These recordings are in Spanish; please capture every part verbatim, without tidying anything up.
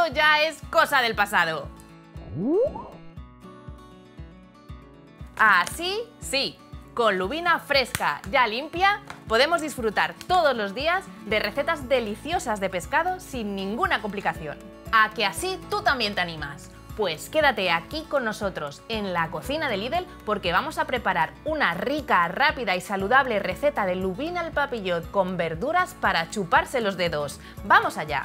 eso ya es cosa del pasado. Así sí, con lubina fresca ya limpia, podemos disfrutar todos los días de recetas deliciosas de pescado sin ninguna complicación. ¿A que así tú también te animas? Pues quédate aquí con nosotros en la cocina de Lidl porque vamos a preparar una rica, rápida y saludable receta de lubina al papillot con verduras para chuparse los dedos. ¡Vamos allá!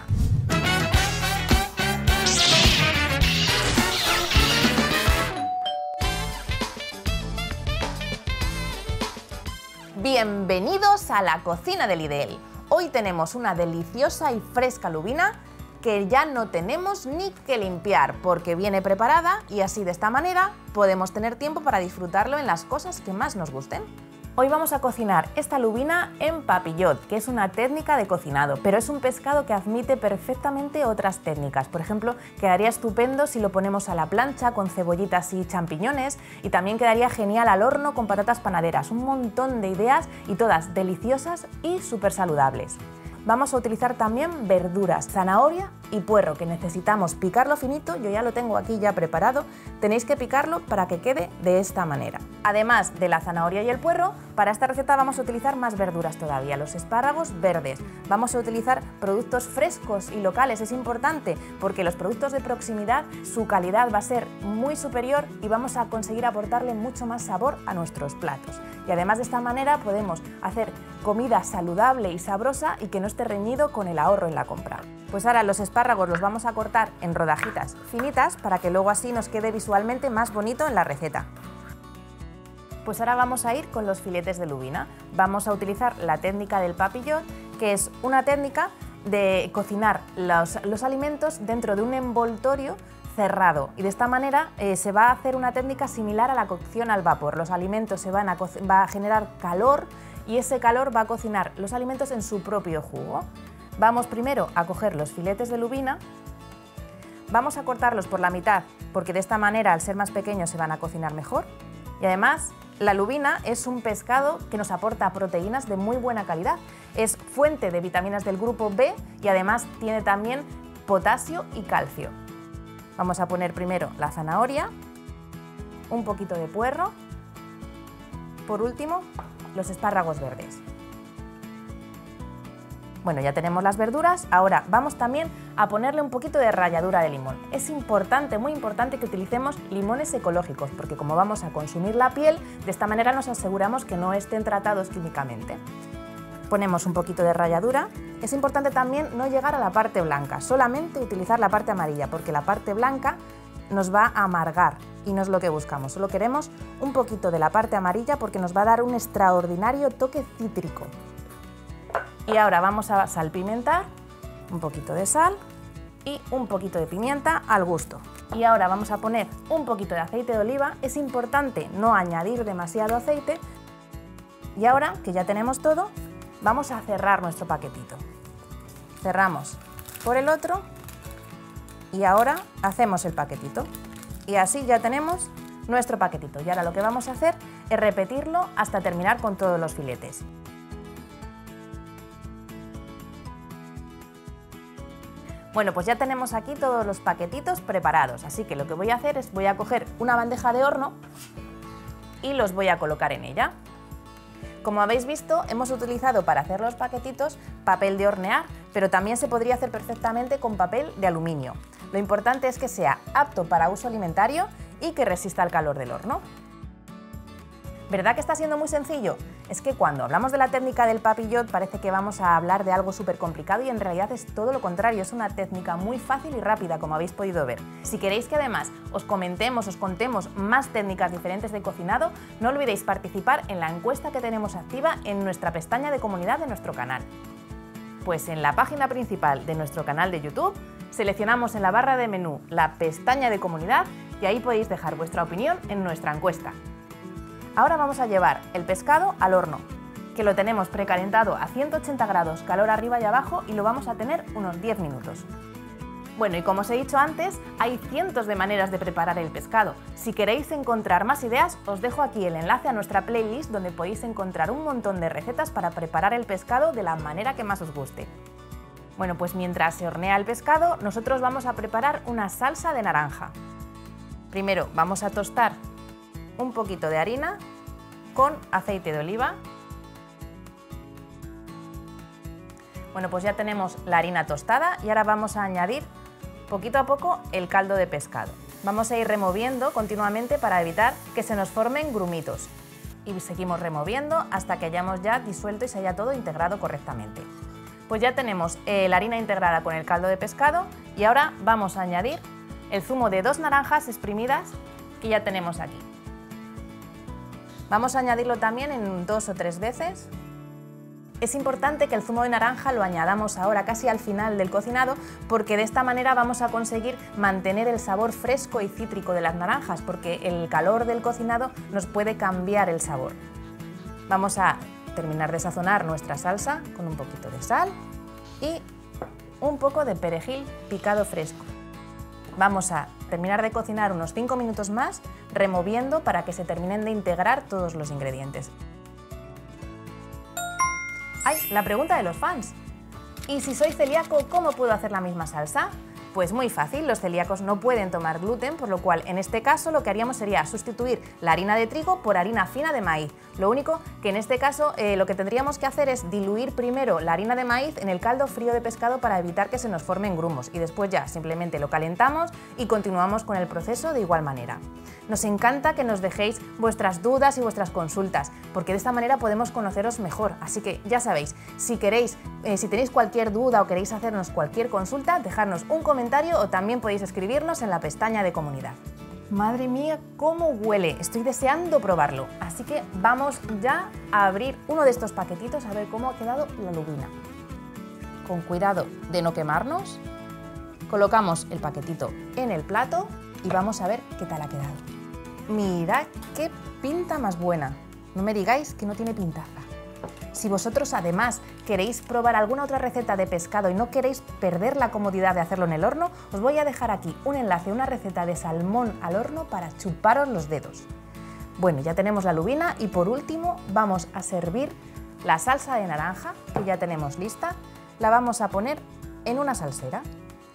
Bienvenidos a la cocina de Lidl. Hoy tenemos una deliciosa y fresca lubina que ya no tenemos ni que limpiar porque viene preparada y así de esta manera podemos tener tiempo para disfrutarlo en las cosas que más nos gusten. Hoy vamos a cocinar esta lubina en papillot, que es una técnica de cocinado, pero es un pescado que admite perfectamente otras técnicas. Por ejemplo, quedaría estupendo si lo ponemos a la plancha con cebollitas y champiñones y también quedaría genial al horno con patatas panaderas. Un montón de ideas y todas deliciosas y súper saludables. Vamos a utilizar también verduras, zanahoria y puerro, que necesitamos picarlo finito. Yo ya lo tengo aquí ya preparado, tenéis que picarlo para que quede de esta manera. Además de la zanahoria y el puerro, para esta receta vamos a utilizar más verduras todavía, los espárragos verdes. Vamos a utilizar productos frescos y locales, es importante porque los productos de proximidad, su calidad va a ser muy superior y vamos a conseguir aportarle mucho más sabor a nuestros platos. Y además de esta manera podemos hacer comida saludable y sabrosa y que no esté reñido con el ahorro en la compra. Pues ahora los espárragos los vamos a cortar en rodajitas finitas para que luego así nos quede visualmente más bonito en la receta. Pues ahora vamos a ir con los filetes de lubina. Vamos a utilizar la técnica del papillot, que es una técnica de cocinar los, los alimentos dentro de un envoltorio cerrado y de esta manera eh, se va a hacer una técnica similar a la cocción al vapor. Los alimentos se van a, va a generar calor y ese calor va a cocinar los alimentos en su propio jugo. Vamos primero a coger los filetes de lubina, vamos a cortarlos por la mitad porque de esta manera al ser más pequeños se van a cocinar mejor y además la lubina es un pescado que nos aporta proteínas de muy buena calidad, es fuente de vitaminas del grupo B y además tiene también potasio y calcio. Vamos a poner primero la zanahoria, un poquito de puerro, por último los espárragos verdes. Bueno, ya tenemos las verduras, ahora vamos también a ponerle un poquito de ralladura de limón. Es importante, muy importante que utilicemos limones ecológicos porque como vamos a consumir la piel, de esta manera nos aseguramos que no estén tratados químicamente. Ponemos un poquito de ralladura. Es importante también no llegar a la parte blanca, solamente utilizar la parte amarilla porque la parte blanca nos va a amargar y no es lo que buscamos. Solo queremos un poquito de la parte amarilla porque nos va a dar un extraordinario toque cítrico. Y ahora vamos a salpimentar, un poquito de sal y un poquito de pimienta al gusto. Y ahora vamos a poner un poquito de aceite de oliva, es importante no añadir demasiado aceite. Y ahora que ya tenemos todo, vamos a cerrar nuestro paquetito. Cerramos por el otro y ahora hacemos el paquetito. Y así ya tenemos nuestro paquetito. Y ahora lo que vamos a hacer es repetirlo hasta terminar con todos los filetes. Bueno, pues ya tenemos aquí todos los paquetitos preparados, así que lo que voy a hacer es voy a coger una bandeja de horno y los voy a colocar en ella. Como habéis visto, hemos utilizado para hacer los paquetitos papel de hornear, pero también se podría hacer perfectamente con papel de aluminio. Lo importante es que sea apto para uso alimentario y que resista el calor del horno. ¿Verdad que está siendo muy sencillo? Es que cuando hablamos de la técnica del papillot parece que vamos a hablar de algo súper complicado y en realidad es todo lo contrario, es una técnica muy fácil y rápida, como habéis podido ver. Si queréis que además os comentemos, os contemos más técnicas diferentes de cocinado, no olvidéis participar en la encuesta que tenemos activa en nuestra pestaña de comunidad de nuestro canal. Pues en la página principal de nuestro canal de YouTube, seleccionamos en la barra de menú la pestaña de comunidad y ahí podéis dejar vuestra opinión en nuestra encuesta. Ahora vamos a llevar el pescado al horno, que lo tenemos precalentado a ciento ochenta grados, calor arriba y abajo, y lo vamos a tener unos diez minutos. Bueno, y como os he dicho antes, hay cientos de maneras de preparar el pescado. Si queréis encontrar más ideas, os dejo aquí el enlace a nuestra playlist donde podéis encontrar un montón de recetas para preparar el pescado de la manera que más os guste. Bueno, pues mientras se hornea el pescado, nosotros vamos a preparar una salsa de naranja. Primero vamos a tostar un poquito de harina con aceite de oliva. Bueno, pues ya tenemos la harina tostada y ahora vamos a añadir poquito a poco el caldo de pescado. Vamos a ir removiendo continuamente para evitar que se nos formen grumitos. Y seguimos removiendo hasta que hayamos ya disuelto y se haya todo integrado correctamente. Pues ya tenemos eh, la harina integrada con el caldo de pescado y ahora vamos a añadir el zumo de dos naranjas exprimidas que ya tenemos aquí. Vamos a añadirlo también en dos o tres veces. Es importante que el zumo de naranja lo añadamos ahora casi al final del cocinado porque de esta manera vamos a conseguir mantener el sabor fresco y cítrico de las naranjas porque el calor del cocinado nos puede cambiar el sabor. Vamos a terminar de sazonar nuestra salsa con un poquito de sal y un poco de perejil picado fresco. Vamos a terminar de cocinar unos cinco minutos más removiendo para que se terminen de integrar todos los ingredientes. ¡Ay! La pregunta de los fans. ¿Y si soy celíaco, cómo puedo hacer la misma salsa? Pues muy fácil, los celíacos no pueden tomar gluten, por lo cual en este caso lo que haríamos sería sustituir la harina de trigo por harina fina de maíz. Lo único que en este caso eh, lo que tendríamos que hacer es diluir primero la harina de maíz en el caldo frío de pescado para evitar que se nos formen grumos y después ya simplemente lo calentamos y continuamos con el proceso de igual manera. Nos encanta que nos dejéis vuestras dudas y vuestras consultas, porque de esta manera podemos conoceros mejor. Así que ya sabéis, si queréis, eh, si tenéis cualquier duda o queréis hacernos cualquier consulta, dejadnos un comentario o también podéis escribirnos en la pestaña de comunidad. Madre mía, cómo huele, estoy deseando probarlo. Así que vamos ya a abrir uno de estos paquetitos a ver cómo ha quedado la lubina. Con cuidado de no quemarnos, colocamos el paquetito en el plato y vamos a ver qué tal ha quedado. Mirad qué pinta más buena, no me digáis que no tiene pintaza. Si vosotros además queréis probar alguna otra receta de pescado y no queréis perder la comodidad de hacerlo en el horno, os voy a dejar aquí un enlace a una receta de salmón al horno para chuparos los dedos. Bueno, ya tenemos la lubina y por último vamos a servir la salsa de naranja que ya tenemos lista. La vamos a poner en una salsera.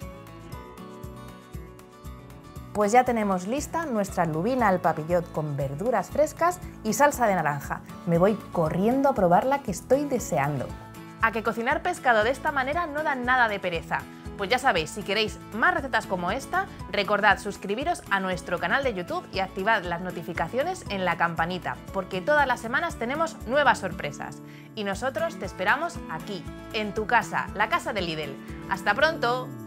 Pues ya tenemos lista nuestra lubina al papillot con verduras frescas y salsa de naranja. Me voy corriendo a probarla que estoy deseando. ¿A que cocinar pescado de esta manera no da nada de pereza? Pues ya sabéis, si queréis más recetas como esta, recordad suscribiros a nuestro canal de YouTube y activad las notificaciones en la campanita, porque todas las semanas tenemos nuevas sorpresas. Y nosotros te esperamos aquí, en tu casa, la casa de Lidl. ¡Hasta pronto!